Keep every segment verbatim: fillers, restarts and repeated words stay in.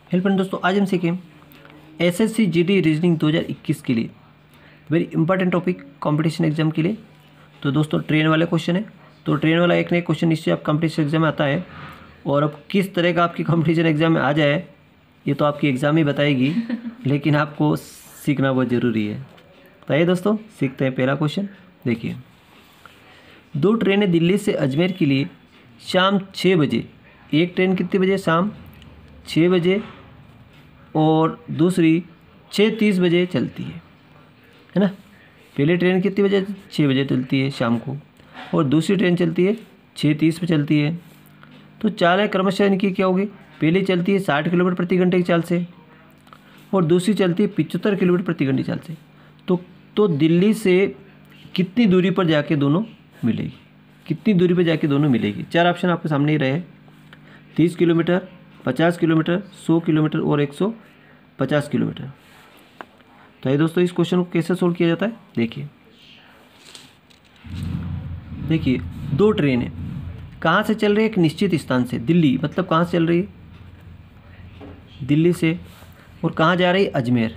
Hello friend दोस्तों, आज हम सीखें एसएससी जीडी रीजनिंग दो हज़ार इक्कीस के लिए very important topic competition exam के लिए। तो दोस्तों ट्रेन वाले क्वेश्चन है, तो ट्रेन वाला एक ना एक क्वेश्चन इससे आप कंपटीशन एग्जाम में आता है। और अब किस तरह का आपकी कंपटीशन एग्जाम में आ जाए ये तो आपकी एग्ज़ाम ही बताएगी, लेकिन आपको सीखना बहुत ज़रूरी है। तो आइए दोस्तों सीखते हैं। पहला क्वेश्चन देखिए, दो ट्रेनें दिल्ली से अजमेर के लिए शाम छः बजे, एक ट्रेन कितने बजे? शाम छः बजे, और दूसरी छः तीस बजे चलती है, है ना। पहली ट्रेन कितनी बजे? छः बजे चलती है शाम को, और दूसरी ट्रेन चलती है छः तीस पे चलती है। तो चाल है क्रमशः इनकी क्या होगी? पहली चलती है साठ किलोमीटर प्रति घंटे की चाल से, और दूसरी चलती है पिचहत्तर किलोमीटर प्रति घंटे की चाल से। तो तो दिल्ली से कितनी दूरी पर जाके दोनों मिलेगी? कितनी दूरी पर जाके दोनों मिलेगी? चार ऑप्शन आपके सामने ही रहे, तीस किलोमीटर, पचास किलोमीटर, सौ किलोमीटर और एक सौ पचास किलोमीटर। तो ये दोस्तों इस क्वेश्चन को कैसे सोल्व किया जाता है देखिए। देखिए दो ट्रेनें कहाँ से चल रही है? एक निश्चित स्थान से, दिल्ली मतलब कहाँ से चल रही है? दिल्ली से। और कहाँ जा रही है? अजमेर,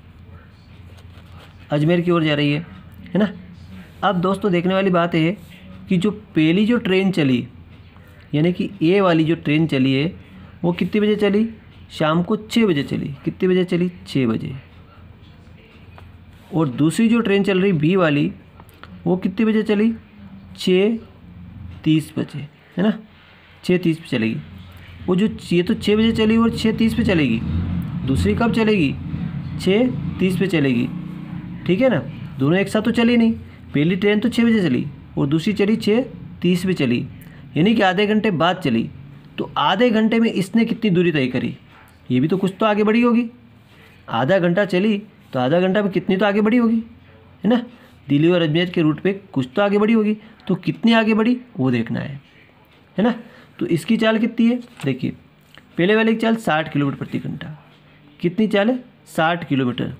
अजमेर की ओर जा रही है, है ना। अब दोस्तों देखने वाली बात है कि जो पहली जो ट्रेन चली, यानी कि ए वाली जो ट्रेन चली है वो कितने बजे चली? शाम को छः बजे चली। कितने बजे चली? छः बजे। और दूसरी जो ट्रेन चल रही बी वाली वो कितने बजे चली? छः तीस बजे, है ना। छः तीस पे चलेगी। वो जो ये तो छः बजे चली और छः तीस पे चलेगी, दूसरी कब चलेगी? छः तीस पे चलेगी, ठीक है ना। दोनों एक साथ तो चली नहीं, पहली ट्रेन तो छः बजे चली और दूसरी चली छः तीस पे चली, यानी कि आधे घंटे बाद चली। तो आधे घंटे में इसने कितनी दूरी तय करी? ये भी तो कुछ तो आगे बढ़ी होगी। आधा घंटा चली तो आधा घंटा में कितनी तो आगे बढ़ी होगी, है ना। दिल्ली और अजमेर के रूट पे कुछ तो आगे बढ़ी होगी, तो कितनी आगे बढ़ी वो देखना है, है ना। तो इसकी चाल कितनी है देखिए, पहले वाले की चाल साठ किलोमीटर प्रति घंटा। कितनी चाल है? साठ किलोमीटर,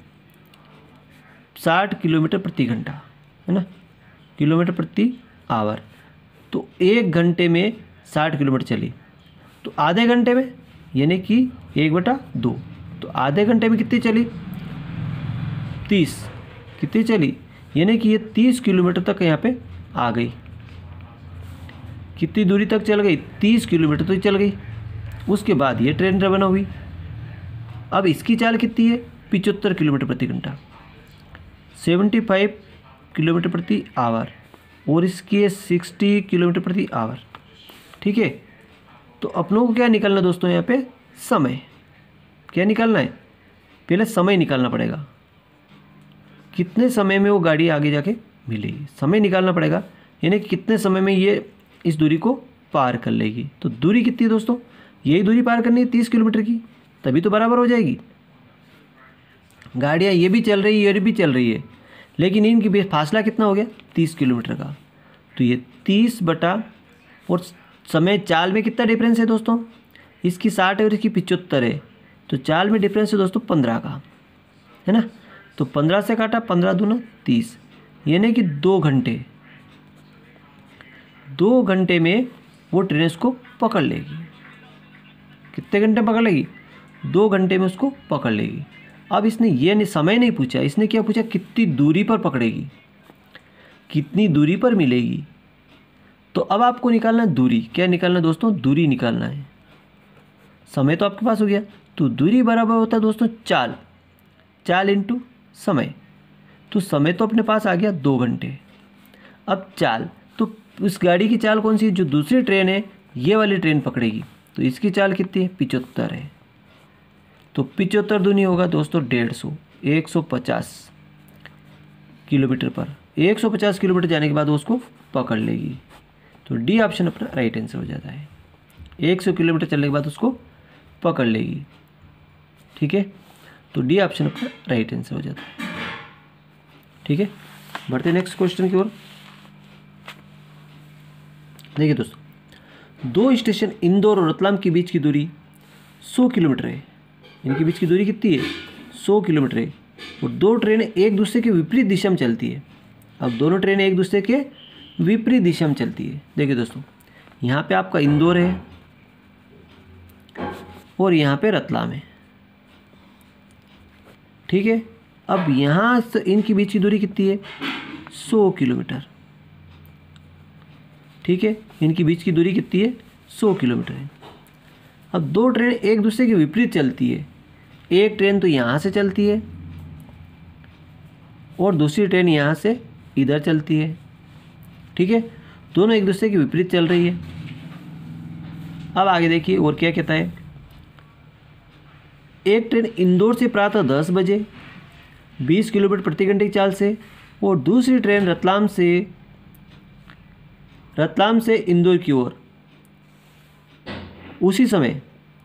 साठ किलोमीटर प्रति घंटा, है ना, किलोमीटर प्रति आवर। तो एक घंटे में साठ किलोमीटर चली, तो आधे घंटे में यानी कि एक बटा दो, तो आधे घंटे में कितनी चली? तीस। कितनी चली? यानी कि ये तीस किलोमीटर तक यहाँ पे आ गई। कितनी दूरी तक चल गई? तीस किलोमीटर तक चल गई। उसके बाद ये ट्रेन रवाना हुई। अब इसकी चाल कितनी है? पिचहत्तर किलोमीटर प्रति घंटा, सेवेंटी फाइव किलोमीटर प्रति आवर, और इसकी है सिक्सटी किलोमीटर प्रति आवर, ठीक है। तो अपनों को क्या निकालना दोस्तों? यहाँ पे समय। क्या निकालना है? पहले समय निकालना पड़ेगा, कितने समय में वो गाड़ी आगे जाके मिलेगी, समय निकालना पड़ेगा। यानी कि कितने समय में ये इस दूरी को पार कर लेगी। तो दूरी कितनी है दोस्तों? यही दूरी पार करनी है तीस किलोमीटर की, तभी तो बराबर हो जाएगी। गाड़ियाँ ये भी चल रही है, ये भी चल रही है, लेकिन इनकी फासला कितना हो गया? तीस किलोमीटर का। तो ये तीस बटा, और समय चाल में कितना डिफरेंस है दोस्तों? इसकी साठ है और इसकी पिचहत्तर है, तो चाल में डिफरेंस है दोस्तों पंद्रह का, है ना। तो पंद्रह से काटा, पंद्रह दूना तीस, यानी कि दो घंटे, दो घंटे में वो ट्रेन इसको पकड़ लेगी। कितने घंटे पकड़ लेगी? दो घंटे में उसको पकड़ लेगी। अब इसने ये नहीं समय नहीं पूछा, इसने क्या पूछा? कितनी दूरी पर पकड़ेगी, कितनी दूरी पर मिलेगी। तो अब आपको निकालना है दूरी। क्या निकालना है दोस्तों? दूरी निकालना है। समय तो आपके पास हो गया, तो दूरी बराबर होता है दोस्तों चाल, चाल इंटू समय। तो समय तो अपने पास आ गया दो घंटे। अब चाल, तो उस गाड़ी की चाल कौन सी है? जो दूसरी ट्रेन है ये वाली ट्रेन पकड़ेगी, तो इसकी चाल कितनी है? पिचहत्तर है। तो पिचहत्तर दूनी होगा दोस्तों डेढ़ सौ, एक सौ पचास किलोमीटर पर। एक सौ पचास किलोमीटर जाने के बाद वो उसको पकड़ लेगी। तो डी ऑप्शन अपना राइट आंसर हो जाता है। एक सौ किलोमीटर चलने के बाद उसको पकड़ लेगी, ठीक है। तो डी ऑप्शन अपना राइट आंसर हो जाता है, ठीक है। बढ़ते नेक्स्ट क्वेश्चन की ओर। देखिए दोस्तों, दो स्टेशन इंदौर और रतलाम के बीच की दूरी सौ किलोमीटर है। इनके बीच की दूरी कितनी है? सौ किलोमीटर है। और दो ट्रेनें एक दूसरे के विपरीत दिशा में चलती है। अब दोनों ट्रेनें एक दूसरे के विपरीत दिशा में चलती है। देखिए दोस्तों, यहाँ पे आपका इंदौर है और यहाँ पे रतलाम है, ठीक है। अब यहाँ से इनकी बीच की दूरी कितनी है, सौ किलोमीटर, ठीक है। इनकी बीच की दूरी कितनी है, सौ किलोमीटर है। अब दो ट्रेन एक दूसरे के विपरीत चलती है, एक ट्रेन तो यहाँ से चलती है और दूसरी ट्रेन यहाँ से इधर चलती है, ठीक है। दोनों एक दूसरे के विपरीत चल रही है। अब आगे देखिए और क्या कहता है, एक ट्रेन इंदौर से प्रातः दस बजे बीस किलोमीटर प्रति घंटे की चाल से और दूसरी ट्रेन रतलाम से रतलाम से इंदौर की ओर उसी समय,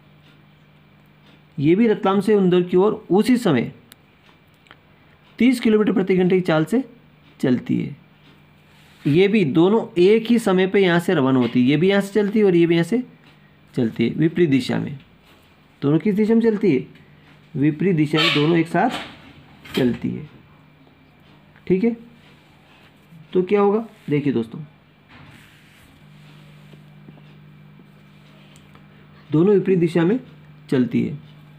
ये भी रतलाम से इंदौर की ओर उसी समय तीस किलोमीटर प्रति घंटे की चाल से चलती है। ये भी दोनों एक ही समय पे यहाँ से रवाना होती है, ये भी यहाँ से चलती है और ये भी यहाँ से चलती है विपरीत दिशा में। दोनों किस दिशा में चलती है, विपरीत दिशा में दोनों एक साथ चलती है, ठीक है। तो क्या होगा, देखिए दोस्तों, दोनों विपरीत दिशा में चलती है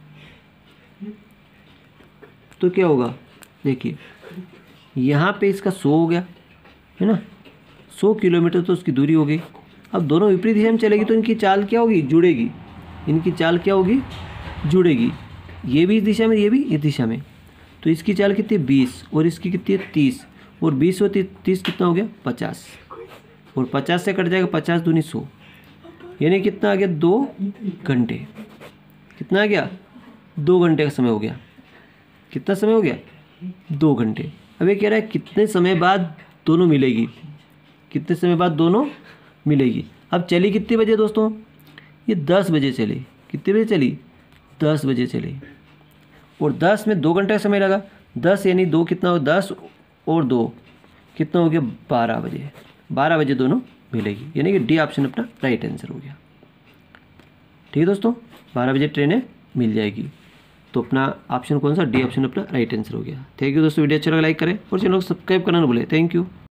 तो क्या होगा, देखिए यहाँ पे इसका सौ हो गया है ना, सौ किलोमीटर तो उसकी दूरी हो गई। अब दोनों विपरीत दिशा में चलेगी तो इनकी चाल क्या होगी, जुड़ेगी। इनकी चाल क्या होगी, जुड़ेगी। ये भी इस दिशा में, ये भी इस दिशा में, तो इसकी चाल कितनी है, बीस और इसकी कितनी है, तीस, और बीस और तीस कितना हो गया, पचास, और पचास से कट जाएगा पचास दूनी सौ, यानी कितना आ गया, दो घंटे। कितना आ गया, दो घंटे का समय हो गया। कितना समय हो गया, दो घंटे। अब ये कह रहा है कितने समय बाद दोनों मिलेगी, कितने समय बाद दोनों मिलेगी। अब चली कितने बजे दोस्तों, ये दस बजे चली। कितने बजे चली, दस बजे चली, और दस में दो घंटे का समय लगा। दस यानी दो कितना हो, दस और दो कितना हो गया, बारह बजे। बारह बजे दोनों मिलेगी, यानी कि डी ऑप्शन अपना राइट आंसर हो गया। ठीक है दोस्तों, बारह बजे ट्रेनें मिल जाएगी, तो अपना ऑप्शन कौन सा, डी ऑप्शन अपना राइट आंसर हो गया। थैंक यू दोस्तों, वीडियो अच्छा लगा लाइक करें और चैनल को सब्सक्राइब करना ना भूलें। Thank you.